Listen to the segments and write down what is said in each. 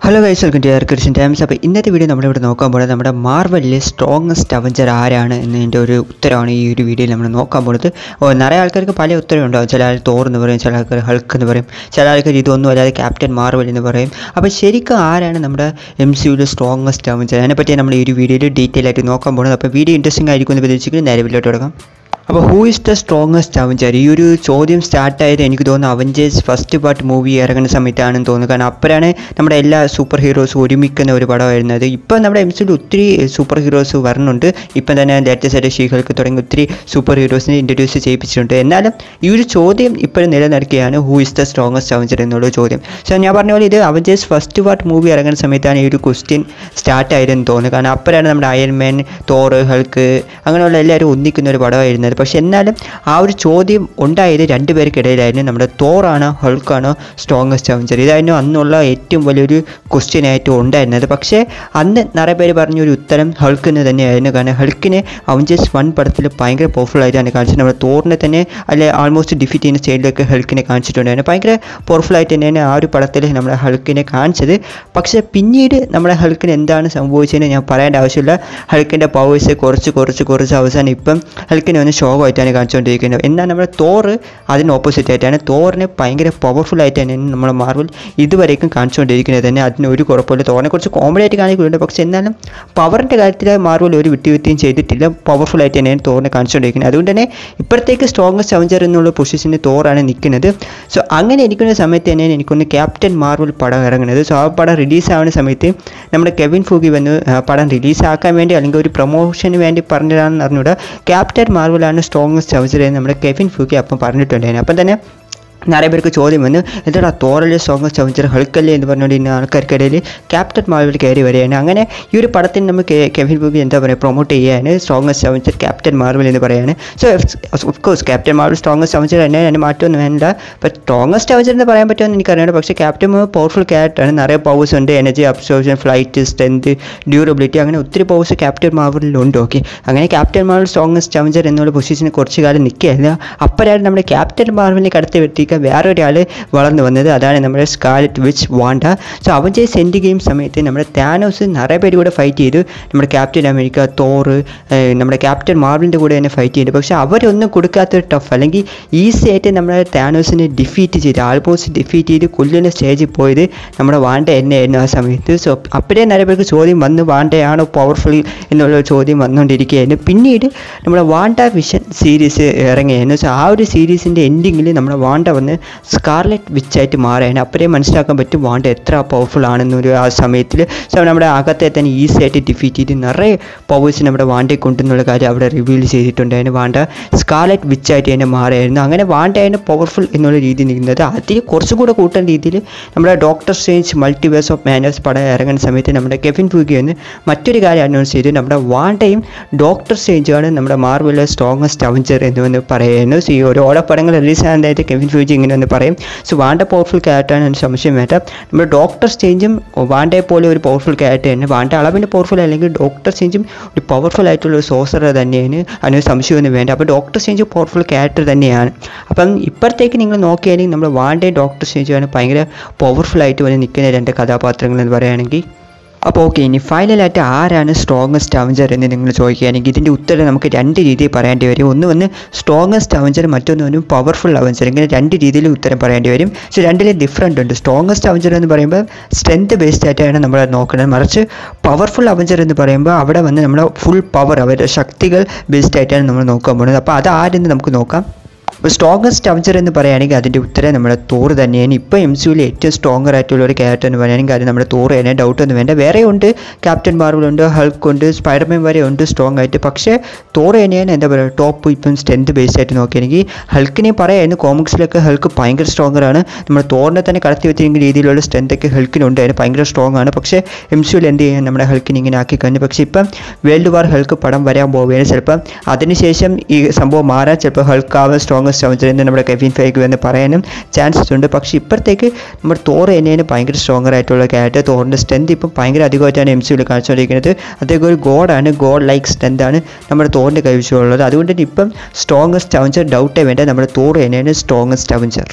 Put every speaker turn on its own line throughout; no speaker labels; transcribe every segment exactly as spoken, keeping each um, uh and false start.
Hello guys, welcome to our Christian Times. അപ്പോൾ ഇന്നത്തെ video നമ്മളിവിടെ നോക്കാൻ പോകുന്നത് നമ്മുടെ മാർവലിലെ സ്ട്രോങ്ങസ്റ്റ് അവഞ്ചർ ആരാണ് എന്നതിൻ്റെ ഒരു ഉത്തരമാണ് ഈ ഒരു വീഡിയോയിൽ നമ്മൾ നോക്കാൻ പോകുന്നത്. ഓ നിറയെ ആൾക്കാർക്ക് പല ഉത്തരം ഉണ്ടാവും. ചില ആൾ തോർ എന്ന് പറയും, ചില ആൾക്കാർ ഹൾക്ക് എന്ന് പറയും, ചില ആൾക്കാർ ഇതൊന്നും അല്ലാതെ ക്യാപ്റ്റൻ മാർവൽ എന്ന് പറയും. അപ്പോൾ ശരിക്കും ആരാണ് നമ്മുടെ എം സി യുവിലെ സ്ട്രോങ്ങസ്റ്റ് അവഞ്ചർ, അതിനെപ്പറ്റി നമ്മൾ ഈ ഒരു വീഡിയോയിൽ ഡീറ്റെയിൽ ആയിട്ട് നോക്കാൻ പോകുന്നത്. അപ്പോൾ വീഡിയോ ഇൻട്രസ്റ്റിംഗ് ആയിരിക്കും എന്ന് പ്രതീക്ഷിക്കുന്നു. നേരെ വീഡിയോട്ട് തുടങ്ങാം. അപ്പോൾ who is the strongest avenger, ഈ ഒരു ചോദ്യം സ്റ്റാർട്ടായത് എനിക്ക് തോന്നുന്നു അവഞ്ചേഴ്സ് ഫസ്റ്റ് പാർട്ട് മൂവി ഇറങ്ങുന്ന സമയത്താണെന്ന് തോന്നുന്നു. കാരണം അപ്പോഴാണ് നമ്മുടെ എല്ലാ സൂപ്പർ ഹീറോസും ഒരുമിക്കുന്ന ഒരു പടമായിരുന്നത്. ഇപ്പം നമ്മുടെ എം സിയിൽ ഒത്തിരി സൂപ്പർ ഹീറോസ് വരുന്നുണ്ട്. ഇപ്പം തന്നെ ലേറ്റസ്റ്റ് ആയിട്ട് ഷീഹൾക്ക് തുടങ്ങി ഒത്തിരി സൂപ്പർ ഹീറോസിനെ ഇൻട്രൊഡ്യൂസ് ചെയ്യിപ്പിച്ചിട്ടുണ്ട്. എന്നാലും ഈ ഒരു ചോദ്യം ഇപ്പോഴും നിലനിൽക്കുകയാണ്, who is the strongest avenger എന്നുള്ള ചോദ്യം. സോ ഞാൻ പറഞ്ഞ പോലെ ഇത് അവഞ്ചേഴ്സ് ഫസ്റ്റ് പാർട്ട് മൂവി ഇറങ്ങുന്ന സമയത്താണ് ഈ ഒരു ക്വസ്റ്റ്യൻ സ്റ്റാർട്ടായതെന്ന് തോന്നുന്നു. കാരണം അപ്പോഴാണ് നമ്മുടെ അയൺമാൻ, തോർ, ഹൾക്ക് അങ്ങനെയുള്ള എല്ലാവരും ഒന്നിക്കുന്ന ഒരു പടമായിരുന്നത്. പക്ഷെ എന്നാലും ആ ഒരു ചോദ്യം ഉണ്ടായത് രണ്ടുപേർക്കിടയിലായിരുന്നു. നമ്മുടെ തോറാണോ ഹൾക്കാണോ സ്ട്രോങ്ങസ്റ്റ് അവഞ്ചർ, ഇതായിരുന്നു അന്നുള്ള ഏറ്റവും വലിയൊരു ക്വസ്റ്റ്യൻ ആയിട്ട് ഉണ്ടായിരുന്നത്. പക്ഷേ അന്ന് നിറയെ പേര് പറഞ്ഞൊരു ഉത്തരം ഹൾക്കിന് തന്നെയായിരുന്നു. കാരണം ഹൾക്കിനെ അവഞ്ചേഴ്സ് വൺ പടത്തിൽ ഭയങ്കര പവർഫുൾ ആയിട്ടാണ് കാണിച്ചത്. നമ്മുടെ തോറിനെ തന്നെ അല്ലെ ആൾമോസ്റ്റ് ഡിഫീറ്റ് ചെയ്യുന്ന സ്റ്റൈലിലൊക്കെ ഹൾക്കിനെ കാണിച്ചിട്ടുണ്ടായിരുന്നു. ഭയങ്കര പവർഫുൾ ആയിട്ട് തന്നെയാണ് ആ ഒരു പടത്തിൽ നമ്മുടെ ഹൾക്കിനെ കാണിച്ചത്. പക്ഷേ പിന്നീട് നമ്മുടെ ഹൾക്കിന് എന്താണ് സംഭവിച്ചതെന്ന് ഞാൻ പറയേണ്ട ആവശ്യമില്ല. ഹൾക്കിൻ്റെ പവേഴ്സ് കുറച്ച് കുറച്ച് കുറച്ച് അവസാനം ഇപ്പം ഹൾക്കിനെ ഒന്ന് ഷോകായിട്ടാണ് കാണിച്ചുകൊണ്ടിരിക്കുന്നത്. എന്നാൽ നമ്മുടെ തോർ അതിന് ഓപ്പോസിറ്റ് ആയിട്ടാണ്. തോറിനെ ഭയങ്കര പവർഫുൾ ആയിട്ട് തന്നെയാണ് നമ്മുടെ മാർവൽ ഇതുവരേക്കും കാണിച്ചുകൊണ്ടിരിക്കുന്നത്. തന്നെ അതിന് ഒരു കുഴപ്പമില്ല. തോറിനെ കുറച്ച് കോമഡി ആയിട്ട് കാണിക്കുന്നുണ്ട്. പക്ഷേ എന്നാലും പവറിൻ്റെ കാര്യത്തിൽ മാർവൽ ഒരു വിട്ടുവീഴ്ചയും ചെയ്തിട്ടില്ല. പവർഫുൾ ആയിട്ട് തന്നെയാണ് തോറിനെ കാണിച്ചുകൊണ്ടിരിക്കുന്നത്. അതുകൊണ്ട് തന്നെ ഇപ്പോഴത്തേക്ക് സ്ട്രോങ്ങസ്റ്റ് അവഞ്ചർ എന്നുള്ള പൊസിഷനിൽ തോറാണ് നിൽക്കുന്നത്. സോ അങ്ങനെ ഇരിക്കുന്ന സമയത്ത് തന്നെയാണ് എനിക്കൊന്ന് ക്യാപ്റ്റൻ മാർവൽ പടം ഇറങ്ങുന്നത്. സോ ആ പടം റിലീസാവുന്ന സമയത്ത് നമ്മുടെ കെവിൻ ഫൂഗി വന്ന് പടം റിലീസാക്കാൻ വേണ്ടി അല്ലെങ്കിൽ ഒരു പ്രൊമോഷന് വേണ്ടി പറഞ്ഞതാണെന്ന് അറിഞ്ഞൂടാ. ക്യാപ്റ്റൻ മാർവലാണ് സ്ട്രോങ്ങസ്റ്റ് അവഞ്ചർ എന്ന് നമ്മുടെ കെവിൻ ഫൂഗി അപ്പം പറഞ്ഞിട്ടുണ്ടായിരുന്നു. അപ്പം തന്നെ നിറയെ പേർക്ക് ചോദ്യം വന്നു, എന്താ തോറല്ലേ സ്ട്രോങ്ങസ്റ്റ് അവഞ്ചർ ഹൾക്കല്ലേ എന്ന് പറഞ്ഞുകൊണ്ട് ഇന്ന ആൾക്കാർക്കിടയിൽ ക്യാപ്റ്റൻ മാർവൽ കയറി വരികയാണ്. അങ്ങനെ ഈ ഒരു പടത്തിന് നമുക്ക് കെവിൻ ഫൂഗി എന്താ പറയുക പ്രൊമോട്ട് ചെയ്യാണ് സ്ട്രോങ്ങസ്റ്റ് അവഞ്ചർ ക്യാപ്റ്റൻ മാർവൽ എന്ന് പറയുകയാണ്. So of course Captain Marvel strongest avenger തന്നെ, അതിന് മാറ്റമൊന്നും വേണ്ട. ബട്ട് സ്ട്രോങ്ങസ്റ്റ് അവഞ്ചർ എന്ന് പറയാൻ പറ്റുമെന്ന് എനിക്കറിയാം. പക്ഷേ ക്യാപ്റ്റൻ മാർവൽ പവർഫുൾ ക്യാരക്ടറാണ്. നിറയെ പവേഴ്സ് ഉണ്ട്. Energy absorption, flight, strength, durability, അങ്ങനെ ഒത്തിരി പവേഴ്സ് ക്യാപ്റ്റൻ മാർവലിലുണ്ട്. ഓക്കെ, അങ്ങനെ ക്യാപ്റ്റൻ മാർവൽ സ്ട്രോങ്ങസ്റ്റ് അവഞ്ചർ എന്നുള്ള പൊസിഷനിൽ കുറച്ച് കാലം നിൽക്കുകയായിരുന്നു. അപ്പോഴാണ് നമ്മുടെ ക്യാപ്റ്റൻ മാർവലിനെ കടത്തി വരുത്തി വേറൊരാൾ വളർന്നു വന്നത്. അതാണ് നമ്മുടെ Scarlet Witch Wanda. So Avengers Endgame സമയത്ത് നമ്മുടെ താനോസ് നിറയെ പേര് കൂടെ ഫൈറ്റ് ചെയ്തു. നമ്മുടെ ക്യാപ്റ്റൻ അമേരിക്ക, തോർ, നമ്മുടെ ക്യാപ്റ്റൻ മാർവലിൻ്റെ കൂടെ തന്നെ ഫൈറ്റ് ചെയ്തു. പക്ഷേ അവരൊന്നും കൊടുക്കാത്തൊരു ടഫ് അല്ലെങ്കിൽ ഈസി ആയിട്ട് നമ്മുടെ താനോസിനെ ഡിഫീറ്റ് ചെയ്ത് ആൾമോസ്റ്റ് ഡിഫീറ്റ് ചെയ്ത് കൊല്ലുന്ന സ്റ്റേജിൽ പോയത് നമ്മുടെ വാണ്ട തന്നെയായിരുന്നു ആ സമയത്ത്. സോ അപ്പോഴേ നിറയെ പേർക്ക് ചോദ്യം വന്ന് വാണ്ടയാണോ പവർഫുൾ എന്നുള്ള ചോദ്യം വന്നുകൊണ്ടിരിക്കുകയായിരുന്നു. പിന്നീട് നമ്മുടെ വാണ്ട വിഷൻ സീരീസ് ഇറങ്ങിയായിരുന്നു. സോ ആ ഒരു സീരീസിൻ്റെ എൻഡിങ്ങിൽ നമ്മുടെ വാണ്ട വന്ന് സ്കാർലെറ്റ് വിച്ചായിട്ട് മാറുകയാണ്. അപ്പോഴേ മനസ്സിലാക്കാൻ പറ്റും വാണ്ട എത്ര പവർഫുൾ ആണെന്നൊരു ആ സമയത്തിൽ. സോ നമ്മുടെ അകത്തെ തന്നെ ഈസി ആയിട്ട് ഡിഫീറ്റ് ചെയ്ത് നിറയെ പവേഴ്സ് നമ്മുടെ വാണ്ടയെ കൊണ്ടെന്നുള്ള കാര്യം അവിടെ റിവീൽ ചെയ്തിട്ടുണ്ടായിരുന്നു. വാണ്ട സ്കാർലെറ്റ് വിച്ചായിട്ട് തന്നെ മാറുകയായിരുന്നു. അങ്ങനെ വാണ്ടയാണ് പവർഫുൾ എന്നുള്ള രീതിയിൽ നിൽക്കുന്നത്. അതിൽ കുറച്ചും കൂടെ കൂട്ടുന്ന രീതിയിൽ നമ്മുടെ Doctor Strange Multiverse of Madness പടം ഇറങ്ങുന്ന സമയത്ത് നമ്മുടെ കെവിൻ ഫൂഗി എന്ന് മറ്റൊരു കാര്യം അനൗൺസ് ചെയ്തു. നമ്മുടെ വാണ്ടയും ഡോക്ടർ സ്ട്രേഞ്ചുമാണ് നമ്മുടെ മാർവലിലെ സ്ട്രോങ്ങസ്റ്റ് അവഞ്ചർ എന്ന് പറയുന്നു. സോ ഈ ഓരോ പടങ്ങൾ റിലീസ് ആകുന്നതായിട്ട് കെവിൻ ഫൂഗി ഇങ്ങനെ എന്ന് പറയും. സോ വാണ്ട പവർഫുൾ ക്യാരക്ടറാണ്, അതിന് സംശയം വേണ്ട. നമ്മുടെ ഡോക്ടർ സ്ട്രേഞ്ചും വാണ്ടയെ പോലെ ഒരു പവർഫുൾ ക്യാരക്ടർ തന്നെ. വാണ്ട അളവിൻ്റെ പവർഫുൾ അല്ലെങ്കിൽ ഡോക്ടർ സ്ട്രേഞ്ചും ഒരു പവർഫുൾ ആയിട്ടുള്ള ഒരു സോസർ തന്നെയാണ്, അതിന് സംശയമൊന്നും വേണ്ട. അപ്പോൾ ഡോക്ടർ സ്ട്രേഞ്ച് പവർഫുൾ ക്യാരക്ടർ തന്നെയാണ്. അപ്പം ഇപ്പോഴത്തേക്ക് നിങ്ങൾ നോക്കിയാണെങ്കിൽ നമ്മുടെ വാണ്ടയും ഡോക്ടർ സ്ട്രേഞ്ചുമാണ് ഭയങ്കര പവർഫുൾ ആയിട്ട് വന്ന് നിൽക്കുന്ന രണ്ട് കഥാപാത്രങ്ങൾ എന്ന് പറയുകയാണെങ്കിൽ. അപ്പോൾ ഓക്കെ, ഇനി ഫൈനലായിട്ട് ആരാണ് സ്ട്രോങ്ങസ്റ്റ് അവഞ്ചർ എന്ന് നിങ്ങൾ ചോദിക്കുകയാണെങ്കിൽ ഇതിൻ്റെ ഉത്തരം നമുക്ക് രണ്ട് രീതിയിൽ പറയേണ്ടി വരും. ഒന്ന് വന്ന് സ്ട്രോങ്ങസ്റ്റ് അവഞ്ചർ, മറ്റൊന്ന് വന്ന് പവർഫുൾ അവഞ്ചർ. ഇങ്ങനെ രണ്ട് രീതിയിൽ ഉത്തരം പറയേണ്ടി വരും. സോ രണ്ടിലും ഡിഫറൻറ്റ് ഉണ്ട്. സ്ട്രോങ്ങസ്റ്റ് അവഞ്ചർ എന്ന് പറയുമ്പോൾ സ്ട്രെങ്ത് ബേസ്ഡ് ആയിട്ടാണ് നമ്മൾ നോക്കുന്നത്. മറിച്ച് പവർഫുൾ അവഞ്ചർ എന്ന് പറയുമ്പോൾ അവിടെ വന്ന് നമ്മുടെ ഫുൾ പവർ, അവരുടെ ശക്തികൾ ബേസ്ഡ് ആയിട്ടാണ് നമ്മൾ നോക്കാൻ പോകുന്നത്. അപ്പോൾ അത് ആരെന്ന് നമുക്ക് നോക്കാം. ഇപ്പോൾ സ്ട്രോങ്ങസ്റ്റ് അവഞ്ചർ എന്ന് പറയുകയാണെങ്കിൽ അതിൻ്റെ ഉത്തരം നമ്മുടെ തോർ തന്നെയാണ്. ഇപ്പോൾ എം സി യുവിൽ ഏറ്റവും സ്ട്രോങ്ങർ ആയിട്ടുള്ള ഒരു ക്യാരക്ടർ എന്ന് പറയുകയാണെങ്കിൽ അത് നമ്മുടെ തോർ തന്നെ, ഡൗട്ടൊന്നും വേണ്ട. വേറെ ഉണ്ട്, ക്യാപ്റ്റൻ മാർവൽ ഉണ്ട്, ഹൾക്ക് ഉണ്ട്, സ്പൈഡർമാൻ വരെ ഉണ്ട് സ്ട്രോങ് ആയിട്ട്. പക്ഷേ തോർ തന്നെയാണ് എന്താ പറയുക ടോപ്പ്. ഇപ്പം സ്ട്രെങ്ത് ബേസ്ഡ് ആയിട്ട് നോക്കുകയാണെങ്കിൽ ഹൾക്കിനെ പറയായിരുന്നു. കോമിക്സിലൊക്കെ ഹൾക്ക് ഭയങ്കര സ്ട്രോങ്ങറാണ്. നമ്മുടെ തോറിനെ തന്നെ കടത്തി വെച്ചിരിക്കുന്ന രീതിയിലുള്ള സ്ട്രെങ്തൊക്കെ ഹൾക്കിനുണ്ട്, അതിന് ഭയങ്കര സ്ട്രോങ് ആണ്. പക്ഷേ എം സി യുവിൽ എന്ത് ചെയ്യാൻ നമ്മുടെ ഹൾക്കിനെ ഇങ്ങനെ ആക്കി കഴിഞ്ഞു. പക്ഷേ ഇപ്പം വേൾഡ് വാർ ഹൾക്ക് പടം വരാൻ പോവുകയാണ്. ചിലപ്പം അതിനുശേഷം ഈ സംഭവം മാറാൻ ചിലപ്പോൾ ഹൾക്ക് ആവാൻ സ്ട്രോങ് അവഞ്ചർ എന്ന് നമ്മുടെ കെവിൻ ഫൂഗി എന്ന് പറയാനും ചാൻസസ് ഉണ്ട്. പക്ഷേ ഇപ്പോഴത്തേക്ക് നമ്മുടെ തോർ തന്നെയാണ് ഭയങ്കര സ്ട്രോങ്ങർ ആയിട്ടുള്ള ക്യാരക്ടർ. തോറിൻ്റെ സ്ട്രെങ്ത് ഇപ്പം ഭയങ്കര അധികമായിട്ടാണ് എം സി യുവിൽ കാണിച്ചുകൊണ്ടിരിക്കുന്നത്. അദ്ദേഹം ഒരു ഗോഡാണ്, ഗോഡ് ലൈക്ക് സ്ട്രെങ്ത് ആണ് നമ്മുടെ തോറിൻ്റെ കൈവശമുള്ളത്. അതുകൊണ്ട് തന്നെ ഇപ്പം സ്ട്രോങ്ങസ്റ്റ് അവഞ്ചർ ഡൗട്ടേ വേണ്ട, നമ്മുടെ തോർ തന്നെയാണ് സ്ട്രോങ്ങസ്റ്റ് അവഞ്ചർ.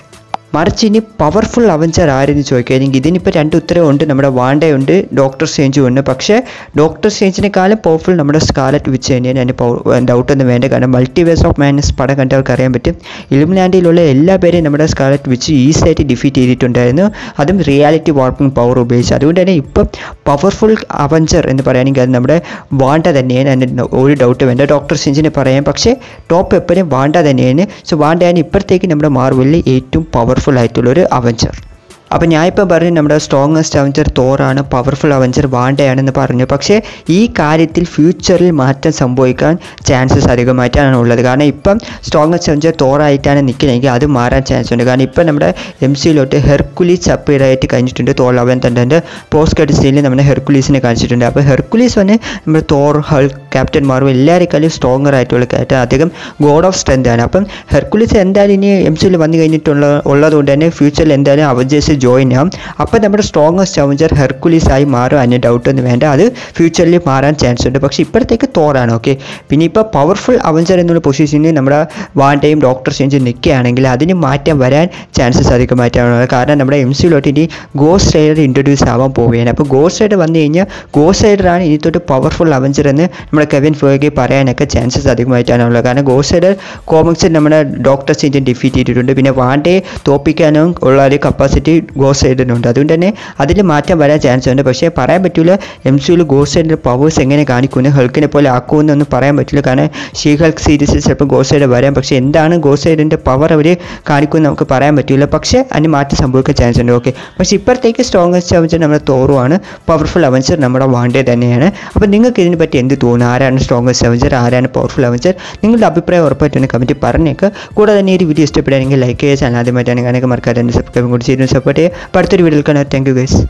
മറിച്ച് ഇനി പവർഫുൾ അവഞ്ചർ ആരെന്ന് ചോദിക്കുകയാണെങ്കിൽ ഇതിനിപ്പോൾ രണ്ട് ഉത്തരവുണ്ട്. നമ്മുടെ വാണ്ടയുണ്ട്, ഡോക്ടർ സ്ട്രേഞ്ചും ഉണ്ട്. പക്ഷേ ഡോക്ടർ സ്ട്രേഞ്ചിനെക്കാളും പവർഫുൾ നമ്മുടെ സ്കാർലറ്റ് വിച്ച് തന്നെയാണ്. അതിന് ഡൗട്ടൊന്നും വേണ്ട. കാരണം മൾട്ടിവേഴ്സ് ഓഫ് മാഡ്നസ് പടം കണ്ടവർക്ക് അറിയാൻ പറ്റും. ഇലുമിനാറ്റിയിലുള്ള എല്ലാ പേരെയും നമ്മുടെ സ്കാർലറ്റ് വിച്ച് ഈസി ആയിട്ട് ഡിഫീറ്റ് ചെയ്തിട്ടുണ്ടായിരുന്നു, അതും റിയാലിറ്റി വാർപ്പിംഗ് പവർ ഉപയോഗിച്ച്. അതുകൊണ്ട് തന്നെ ഇപ്പം പവർഫുൾ അവഞ്ചർ എന്ന് പറയുകയാണെങ്കിൽ അത് നമ്മുടെ വാണ്ട തന്നെയാണ്. അതിന് ഒരു ഡൗട്ട് വേണ്ട. ഡോക്ടർ സ്ട്രേഞ്ചിനെ പറയാം, പക്ഷേ ടോപ്പ് എപ്പോഴും വാണ്ട തന്നെയാണ്. സോ വാണ്ടയാണ് ഇപ്പോഴത്തേക്ക് നമ്മുടെ മാർവലിൽ ഏറ്റവും പവർഫുൾ ആയിട്ടുള്ളൊരു അവഞ്ചർ. അപ്പോൾ ഞാനിപ്പോൾ പറഞ്ഞു നമ്മുടെ സ്ട്രോങ്ങസ്റ്റ് അവഞ്ചർ തോറാണ്, പവർഫുൾ അവഞ്ചർ വാണ്ടയാണെന്ന് പറഞ്ഞു. പക്ഷേ ഈ കാര്യത്തിൽ ഫ്യൂച്ചറിൽ മാറ്റം സംഭവിക്കാൻ ചാൻസസ് അധികമായിട്ടാണ് ഉള്ളത്. കാരണം ഇപ്പം സ്ട്രോങ്ങസ്റ്റ് അവഞ്ചർ തോറായിട്ടാണ് നിൽക്കുന്നതെങ്കിൽ അത് മാറാൻ ചാൻസ് ഉണ്ട്. കാരണം ഇപ്പം നമ്മുടെ എം സിയിലോട്ട് ഹെർക്കുലീസ് അപ്പിയർ ആയിട്ട് കഴിഞ്ഞിട്ടുണ്ട്. തോർ അവൻ തന്നെ പോസ്റ്റ് ക്രെഡിറ്റ് സീനിൽ നമ്മുടെ ഹെർക്കുലീസിനെ കാണിച്ചിട്ടുണ്ട്. അപ്പോൾ ഹെർക്കുലീസ് വന്ന് നമ്മുടെ തോർ, ഹൾക്ക്, ക്യാപ്റ്റൻ മാർവൽ എല്ലാവരെക്കാളും സ്ട്രോങ്ങർ ആയിട്ടുള്ള ക്യാപ്റ്റൻ, അധികം ഗോഡ് ഓഫ് സ്ട്രെങ്ത് ആണ്. അപ്പം ഹെർക്കുലീസ് എന്തായാലും ഇനി എം സിയിൽ വന്നു കഴിഞ്ഞിട്ടുള്ള ഉള്ളതുകൊണ്ട് തന്നെ ഫ്യൂച്ചറിൽ എന്തായാലും അവഞ്ചേഴ്സ് ജോയിൻ ആവും. അപ്പോൾ നമ്മുടെ സ്ട്രോങ്ങസ്റ്റ് അവഞ്ചർ ഹെർക്കുലീസ് ആയി മാറും. അതിന് ഡൗട്ടൊന്നും വേണ്ട. അത് ഫ്യൂച്ചറിൽ മാറാൻ ചാൻസ് ഉണ്ട്. പക്ഷേ ഇപ്പോഴത്തേക്ക് തോറാണ്. ഓക്കെ, പിന്നെ ഇപ്പോൾ പവർഫുൾ അവഞ്ചർ എന്നുള്ള പൊസിഷനിൽ നമ്മുടെ വാണ്ടയും ഡോക്ടർ സ്ട്രേഞ്ചും നിൽക്കുകയാണെങ്കിൽ അതിന് മാറ്റം വരാൻ ചാൻസസ് അധികമായിട്ടാണ്. കാരണം നമ്മുടെ എം സിയിലോട്ട് ഇനി ഗോസ്റ്റ് റൈഡർ ഇൻട്രൊഡ്യൂസ് ആവാൻ പോവുകയാണ്. അപ്പോൾ ഗോസ്റ്റ് റൈഡർ വന്നു കഴിഞ്ഞാൽ ഗോസ്റ്റ് റൈഡറാണ് ഇനി തൊട്ട് പവർഫുൾ അവഞ്ചർ എന്ന് നമ്മുടെ കെവിൻ ഫെയ്ഗെ പറയാനൊക്കെ ചാൻസസ് അധികമായിട്ടാണ് ഉള്ളത്. കാരണം ഗോസ്റ്റ് റൈഡർ കോമിക്സിൽ നമ്മുടെ ഡോക്ടർ സ്ട്രേഞ്ചിനെ ഡിഫീറ്റ് ചെയ്തിട്ടുണ്ട്. പിന്നെ വാണ്ടയെ തോപ്പിക്കാനും ഉള്ള ഒരു കപ്പാസിറ്റി ഗോസ്റ്റ് റൈഡറിനുണ്ട്. അതുകൊണ്ട് തന്നെ അതിൽ മാറ്റം വരാൻ ചാൻസ് ഉണ്ട്. പക്ഷേ പറയാൻ പറ്റില്ല എം സിയിൽ ഗോസ്റ്റ് റൈഡർ പവേഴ്സ് എങ്ങനെ കാണിക്കുന്നു, ഹൾക്കിനെ പോലെ ആക്കുമെന്നൊന്നും പറയാൻ പറ്റില്ല. കാരണം ഷീ ഹൾക്ക് സീരീസിൽ ചിലപ്പോൾ ഗോസ്റ്റ് റൈഡർ വരാം. പക്ഷേ എന്താണ് ഗോസ്റ്റ് റൈഡറിൻ്റെ പവർ അവർ കാണിക്കുമെന്ന് നമുക്ക് പറയാൻ പറ്റില്ല. പക്ഷേ അതിന് മാറ്റം സംഭവിക്കാൻ ചാൻസ് ഉണ്ട്. ഓക്കെ, പക്ഷേ ഇപ്പോഴത്തേക്ക് സ്ട്രോങ്ങസ്റ്റ് അവഞ്ചർ നമ്മുടെ തോറുമാണ്, പവർഫുൾ അവഞ്ചർ നമ്മുടെ വാണ്ടേ തന്നെയാണ്. അപ്പോൾ നിങ്ങൾക്ക് ഇതിനെ പറ്റി എന്ത് തോന്നുന്നു? ആരാണ് സ്ട്രോങ്ങസ്റ്റ് അവഞ്ചർ, ആരാണ് പവർഫുൾ അവഞ്ചർ? നിങ്ങളുടെ അഭിപ്രായം ഉറപ്പായിട്ടൊന്ന് കമൻറ്റ് പറഞ്ഞേക്ക്. കൂടാതെ തന്നെ ഈ വീഡിയോ ഇഷ്ടപ്പെടുകയാണെങ്കിൽ ലൈക്ക് ചെയ്യുക, ചാനൽ ആദ്യമായിട്ടാണ് കാണുക മറക്കാതെ തന്നെ സബ്സ്ക്രൈബ് കൂടി ചെയ്ത് സപ്പോർട്ട് ചെയ്യുക. അപ്പോൾ അടുത്തൊരു വീഡിയോയിൽ കാണാം. Thank you guys.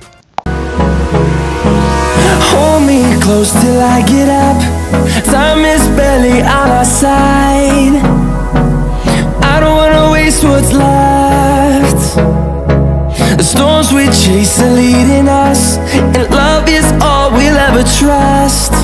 Hold me close till I get up. Time is barely on our side. I don't wanna waste what's left. The storms we chase are leading us, and love is all we'll ever trust.